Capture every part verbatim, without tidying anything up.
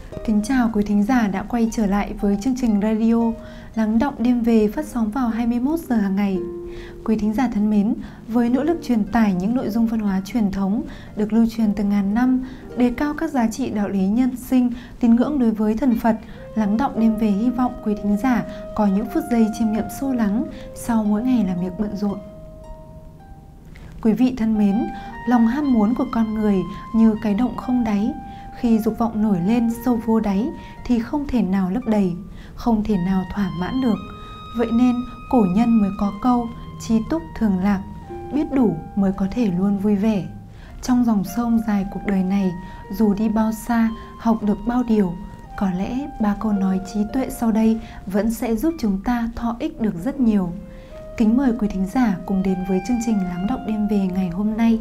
Kính chào quý thính giả đã quay trở lại với chương trình radio Lắng Đọng Đêm Về phát sóng vào hai mươi mốt giờ hàng ngày. Quý thính giả thân mến, với nỗ lực truyền tải những nội dung văn hóa truyền thống được lưu truyền từ ngàn năm, đề cao các giá trị đạo lý nhân sinh, tín ngưỡng đối với thần Phật, Lắng Đọng Đêm Về hy vọng quý thính giả có những phút giây chiêm nghiệm sâu lắng sau mỗi ngày làm việc bận rộn. Quý vị thân mến, lòng ham muốn của con người như cái động không đáy. Khi dục vọng nổi lên sâu vô đáy thì không thể nào lấp đầy, không thể nào thỏa mãn được. Vậy nên cổ nhân mới có câu trí túc thường lạc, biết đủ mới có thể luôn vui vẻ. Trong dòng sông dài cuộc đời này, dù đi bao xa, học được bao điều, có lẽ ba câu nói trí tuệ sau đây vẫn sẽ giúp chúng ta thọ ích được rất nhiều. Kính mời quý thính giả cùng đến với chương trình Lắng Đọng Đêm Về ngày hôm nay.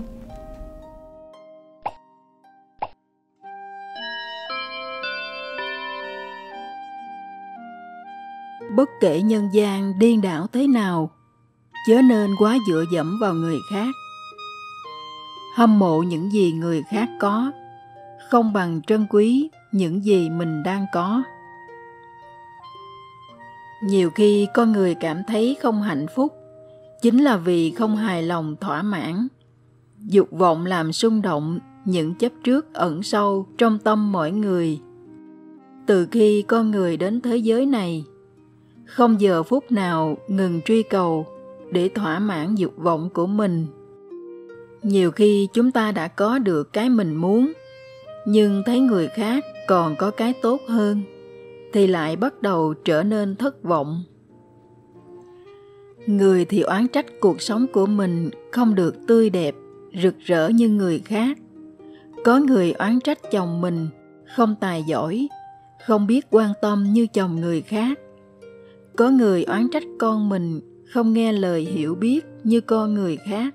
Bất kể nhân gian điên đảo thế nào, chớ nên quá dựa dẫm vào người khác. Hâm mộ những gì người khác có, không bằng trân quý những gì mình đang có. Nhiều khi con người cảm thấy không hạnh phúc, chính là vì không hài lòng thỏa mãn. Dục vọng làm xung động những chấp trước ẩn sâu trong tâm mỗi người. Từ khi con người đến thế giới này, không giờ phút nào ngừng truy cầu để thỏa mãn dục vọng của mình. Nhiều khi chúng ta đã có được cái mình muốn, nhưng thấy người khác còn có cái tốt hơn, thì lại bắt đầu trở nên thất vọng. Người thì oán trách cuộc sống của mình không được tươi đẹp, rực rỡ như người khác. Có người oán trách chồng mình không tài giỏi, không biết quan tâm như chồng người khác. Có người oán trách con mình không nghe lời hiểu biết như con người khác.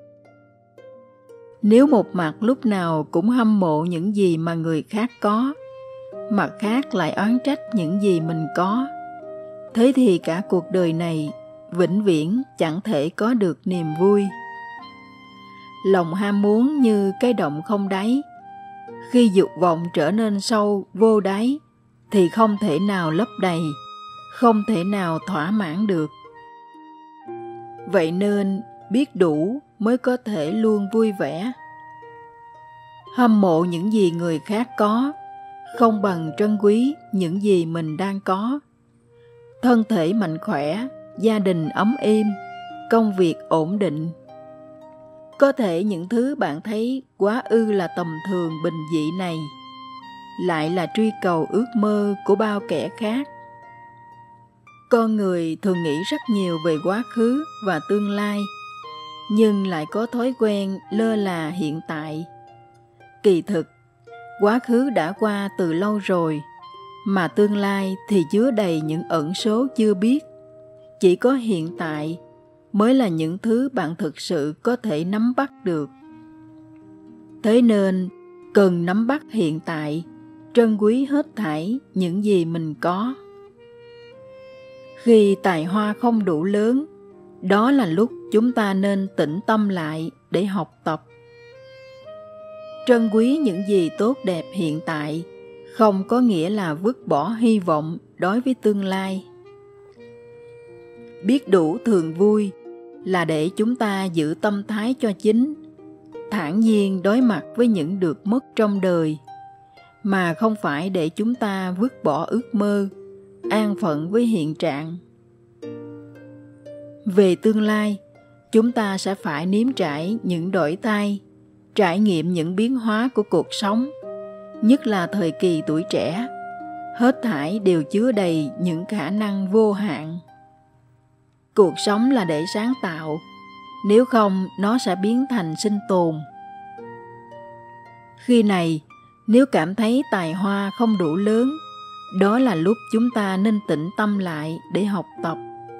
Nếu một mặt lúc nào cũng hâm mộ những gì mà người khác có, mặt khác lại oán trách những gì mình có, thế thì cả cuộc đời này vĩnh viễn chẳng thể có được niềm vui. Lòng ham muốn như cái động không đáy. Khi dục vọng trở nên sâu vô đáy thì không thể nào lấp đầy, không thể nào thỏa mãn được. Vậy nên biết đủ mới có thể luôn vui vẻ. Hâm mộ những gì người khác có, không bằng trân quý những gì mình đang có. Thân thể mạnh khỏe, gia đình ấm êm, công việc ổn định. Có thể những thứ bạn thấy quá ư là tầm thường bình dị này lại là truy cầu ước mơ của bao kẻ khác. Con người thường nghĩ rất nhiều về quá khứ và tương lai, nhưng lại có thói quen lơ là hiện tại. Kỳ thực, quá khứ đã qua từ lâu rồi, mà tương lai thì chứa đầy những ẩn số chưa biết. Chỉ có hiện tại mới là những thứ bạn thực sự có thể nắm bắt được. Thế nên, cần nắm bắt hiện tại, trân quý hết thảy những gì mình có. Khi tài hoa không đủ lớn, đó là lúc chúng ta nên tĩnh tâm lại để học tập. Trân quý những gì tốt đẹp hiện tại không có nghĩa là vứt bỏ hy vọng đối với tương lai. Biết đủ thường vui là để chúng ta giữ tâm thái cho chính, thản nhiên đối mặt với những được mất trong đời, mà không phải để chúng ta vứt bỏ ước mơ, an phận với hiện trạng. Về tương lai, chúng ta sẽ phải nếm trải những đổi thay, trải nghiệm những biến hóa của cuộc sống, nhất là thời kỳ tuổi trẻ. Hết thảy đều chứa đầy những khả năng vô hạn. Cuộc sống là để sáng tạo, nếu không nó sẽ biến thành sinh tồn. Khi này, nếu cảm thấy tài hoa không đủ lớn, đó là lúc chúng ta nên tĩnh tâm lại để học tập.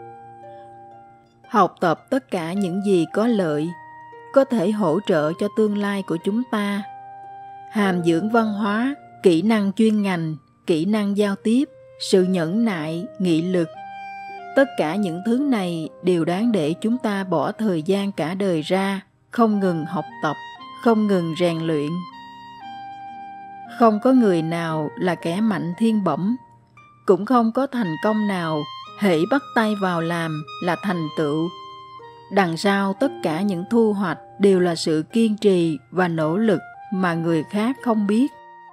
Học tập tất cả những gì có lợi, có thể hỗ trợ cho tương lai của chúng ta. Hàm dưỡng văn hóa, kỹ năng chuyên ngành, kỹ năng giao tiếp, sự nhẫn nại, nghị lực. Tất cả những thứ này đều đáng để chúng ta bỏ thời gian cả đời ra, không ngừng học tập, không ngừng rèn luyện. Không có người nào là kẻ mạnh thiên bẩm, cũng không có thành công nào hễ bắt tay vào làm là thành tựu. Đằng sau tất cả những thu hoạch đều là sự kiên trì và nỗ lực mà người khác không biết.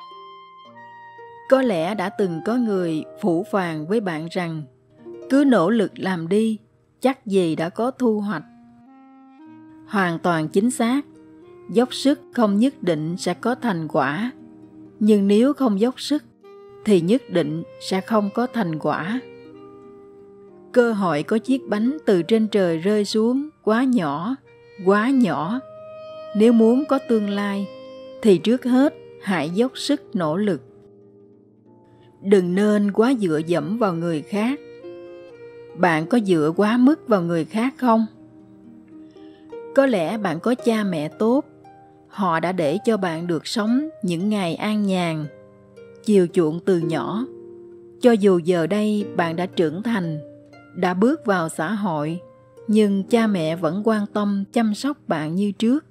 Có lẽ đã từng có người phũ phàng với bạn rằng cứ nỗ lực làm đi, chắc gì đã có thu hoạch. Hoàn toàn chính xác, dốc sức không nhất định sẽ có thành quả, nhưng nếu không dốc sức thì nhất định sẽ không có thành quả. Cơ hội có chiếc bánh từ trên trời rơi xuống quá nhỏ, quá nhỏ. Nếu muốn có tương lai thì trước hết hãy dốc sức nỗ lực. Đừng nên quá dựa dẫm vào người khác. Bạn có dựa quá mức vào người khác không? Có lẽ bạn có cha mẹ tốt, họ đã để cho bạn được sống những ngày an nhàn, chiều chuộng từ nhỏ. Cho dù giờ đây bạn đã trưởng thành, đã bước vào xã hội, nhưng cha mẹ vẫn quan tâm chăm sóc bạn như trước.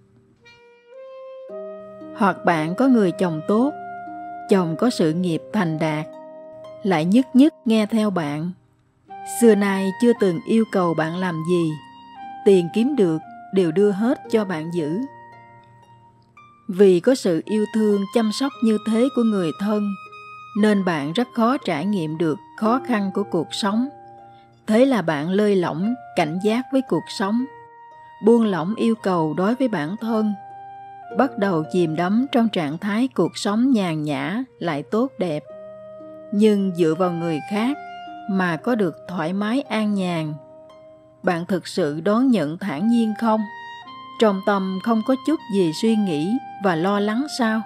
Hoặc bạn có người chồng tốt, chồng có sự nghiệp thành đạt, lại nhất nhất nghe theo bạn. Xưa nay chưa từng yêu cầu bạn làm gì, tiền kiếm được đều đưa hết cho bạn giữ. Vì có sự yêu thương chăm sóc như thế của người thân, nên bạn rất khó trải nghiệm được khó khăn của cuộc sống. Thế là bạn lơi lỏng, cảnh giác với cuộc sống, buông lỏng yêu cầu đối với bản thân, bắt đầu chìm đắm trong trạng thái cuộc sống nhàn nhã lại tốt đẹp. Nhưng dựa vào người khác mà có được thoải mái an nhàn, bạn thực sự đón nhận thản nhiên không? Trong tâm không có chút gì suy nghĩ và lo lắng sao?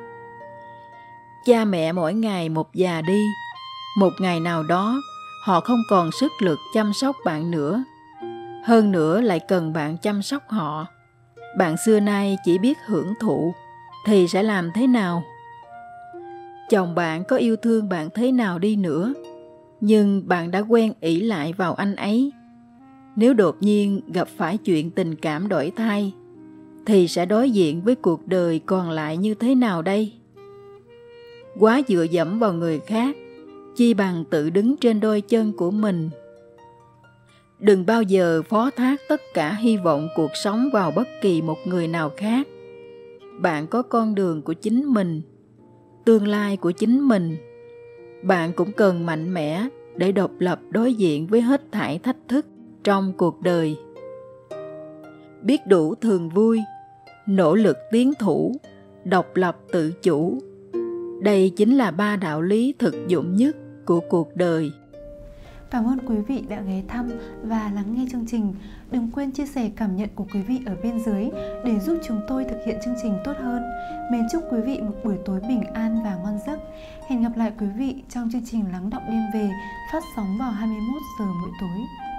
Cha mẹ mỗi ngày một già đi, một ngày nào đó họ không còn sức lực chăm sóc bạn nữa. Hơn nữa lại cần bạn chăm sóc họ. Bạn xưa nay chỉ biết hưởng thụ, thì sẽ làm thế nào? Chồng bạn có yêu thương bạn thế nào đi nữa, nhưng bạn đã quen ỷ lại vào anh ấy. Nếu đột nhiên gặp phải chuyện tình cảm đổi thay, thì sẽ đối diện với cuộc đời còn lại như thế nào đây? Quá dựa dẫm vào người khác, chi bằng tự đứng trên đôi chân của mình. Đừng bao giờ phó thác tất cả hy vọng cuộc sống vào bất kỳ một người nào khác. Bạn có con đường của chính mình, tương lai của chính mình. Bạn cũng cần mạnh mẽ để độc lập đối diện với hết thảy thách thức trong cuộc đời. Biết đủ thường vui, nỗ lực tiến thủ, độc lập tự chủ. Đây chính là ba đạo lý thực dụng nhất của cuộc đời. Cảm ơn quý vị đã ghé thăm và lắng nghe chương trình. Đừng quên chia sẻ cảm nhận của quý vị ở bên dưới để giúp chúng tôi thực hiện chương trình tốt hơn. Mến chúc quý vị một buổi tối bình an và ngon giấc. Hẹn gặp lại quý vị trong chương trình Lắng Đọng Đêm Về phát sóng vào hai mươi mốt giờ mỗi tối.